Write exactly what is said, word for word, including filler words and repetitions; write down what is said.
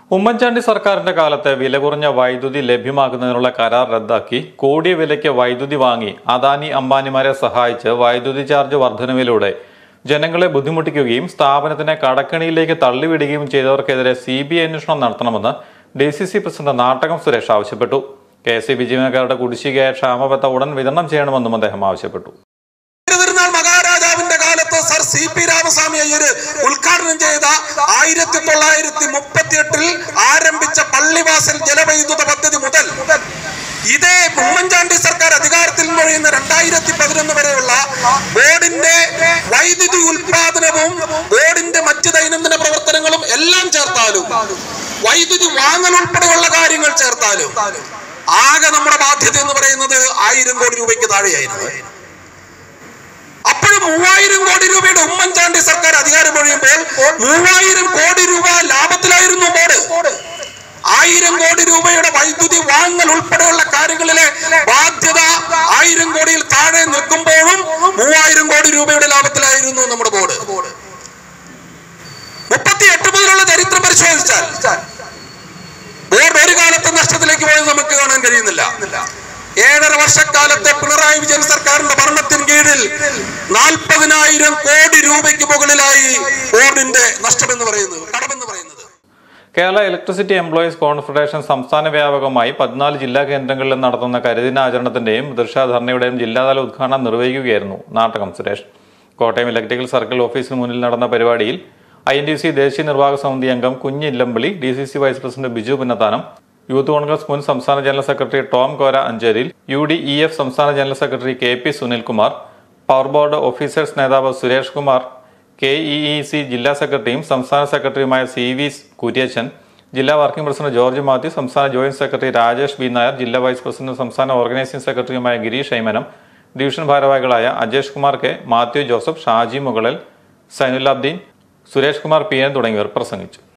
ഉമ്മൻചാണ്ടി സർക്കാരിന്റെ കാലത്ത് വില കുറഞ്ഞ വൈദ്യുതി ലഭ്യമാക്കുന്നതിനുള്ള കരാർ റദ്ദാക്കി കൂടിയ വിലയ്ക്ക് വൈദ്യുതി വാങ്ങി അദാനി അംബാനിമാരെ സഹായിച്ച് വൈദ്യുതി ചാർജ് വർധനവിലൂടെ ജനങ്ങളെ ബുദ്ധിമുട്ടിക്കുകയും സ്ഥാപനത്തിനെ കടക്കണിയിലേക്ക് തള്ളിവിടുകയും ചെയ്തവർക്കെതിരെ സി ബി ഐ അന്വേഷണം നടത്തണമെന്ന് D C C president Nattakam Suresh ആവശ്യപ്പെട്ടു. കെ എസ് ഇ ബി ജീവനക്കാരുടെ കുടിശ്ശികയായ ക്ഷാമബത്ത ഉടൻ വിതരണം ചെയ്യണമെന്നും അദ്ദേഹം ആവശ്യപ്പെട്ടു. Sir C P Ramaswamy Iyer ഉദ്ഘാടനം ചെയ്ത ആയിരത്തി തൊള്ളായിരത്തി മുപ്പത്തി എട്ടിൽ ആരംഭിച്ച പള്ളിവാസൽ ജലവൈദ്യുത പദ്ധതി മുതൽ ഇതേ ഉമ്മൻചാണ്ടി സർക്കാർ അധികാരത്തിൽ കഴിയുന്ന രണ്ടായിരത്തി പതിനൊന്ന് വരെയുള്ള ബോർഡിന്റെ വൈദ്യുതി ഉൽപാദനവും ബോർഡിന്റെ മറ്റ് ദൈനംദിന പ്രവർത്തനങ്ങളും എല്ലാം ചേർത്താലും വൈദ്യുതി വാങ്ങൽ ഉൾപ്പെടെയുള്ള കാര്യങ്ങൾ ചേർത്താലും ആകെ നമ്മുടെ ബാധ്യത എന്ന് പറയുന്നത് ആയിരം കോടി രൂപയ്ക്ക് താഴെയായിരുന്നു. അപ്പോഴും മൂവായിരം കോടി രൂപയുടെ ഉമ്മൻചാണ്ടി സർക്കാർ അധികാരം ഒഴിയുമ്പോൾ മൂവായിരം കോടി രൂപ ലാഭത്തിലായിരുന്നു ബോർഡ്. ആയിരം കോടി രൂപയുടെ വൈദ്യുതി വാങ്ങൽ ഉൾപ്പെടെയുള്ള കാര്യങ്ങളിലെ ബാധ്യത ആയിരം കോടിയിൽ താഴെ നിൽക്കുമ്പോഴും മൂവായിരം കോടി രൂപയുടെ ലാഭത്തിലായിരുന്നു നമ്മുടെ ബോർഡ്. മുപ്പത്തി എട്ട് മുതലുള്ള ചരിത്രം പരിശോധിച്ചാൽ ബോർഡ് ഒരു കാലത്തെ നഷ്ടത്തിലേക്ക് പോയത് നമുക്ക് കാണാൻ കഴിയുന്നില്ല. ഏഴര വർഷക്കാലത്തെ പിണറായി വിജയൻ സർക്കാരിന്റെ ഭരണത്തിന് കീഴിൽ നാൽപ്പതിനായിരം കോടി രൂപയ്ക്ക് മുകളിലായി ബോർഡിന്റെ നഷ്ടമെന്ന് പറയുന്നത് കടമെന്ന് പറയുന്നത്. കേരള ഇലക്ട്രിസിറ്റി എംപ്ലോയീസ് കോൺഫെഡറേഷൻ സംസ്ഥാന വ്യാപകമായി പതിനാല് ജില്ലാ കേന്ദ്രങ്ങളിൽ നടത്തുന്ന കരിദിനാചരണത്തിന്റെയും പ്രതിഷേധർണയുടെയും ജില്ലാതല ഉദ്ഘാടനം നിർവഹിക്കുകയായിരുന്നു നാട്ടകം സുരേഷ്. കോട്ടയം ഇലക്ട്രിക്കൽ സർക്കിൾ ഓഫീസിന് മുന്നിൽ നടന്ന പരിപാടിയിൽ ഐ എൻ ടി സി ദേശീയ നിർവാഹക സമിതി അംഗം Kunju Illampally, D C C vice president Biju Punnathanam, youth Congress മുൻ സംസ്ഥാന general secretary Tom Kora Ancheril, U D E F സംസ്ഥാന general secretary K P Sunilkumar, power board officers നേതാവ് Suresh Kumar, K E E C ജില്ലാ സെക്രട്ടറിയും സംസ്ഥാന സെക്രട്ടറിയുമായ സി വി കുര്യച്ചൻ, ജില്ലാ വർക്കിംഗ് പ്രസിഡന്റ് ജോർജ് മാത്യു, സംസ്ഥാന joint secretary Rajesh B Nair, ജില്ലാ വൈസ് പ്രസിഡന്റ് സംസ്ഥാന ഓർഗനൈസിംഗ് സെക്രട്ടറിയുമായ ഗിരീഷ് ഐമനം, ഡിവിഷൻ ഭാരവാഹികളായ Ajesh Kumar K, Mathew Joseph, Shaji Mukalil, Sainulabdeen, Suresh Kumar P N തുടങ്ങിയവർ പ്രസംഗിച്ചു.